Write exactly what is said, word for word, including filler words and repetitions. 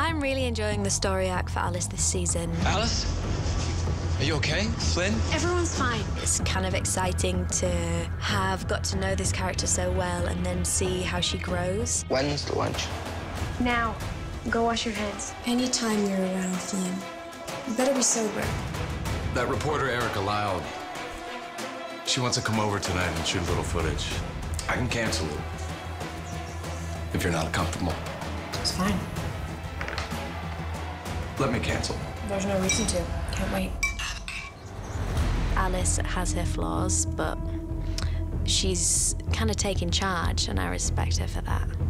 I'm really enjoying the story arc for Alice this season. Alice? Are you okay? Flynn? Everyone's fine. It's kind of exciting to have got to know this character so well and then see how she grows. When's the lunch? Now, go wash your hands. Anytime you're around Flynn, you better be sober. That reporter, Erica Lyle, she wants to come over tonight and shoot a little footage. I can cancel it if you're not comfortable. It's fine. Let me cancel. There's no reason to. Can't wait. Alice has her flaws, but she's kind of taking charge, and I respect her for that.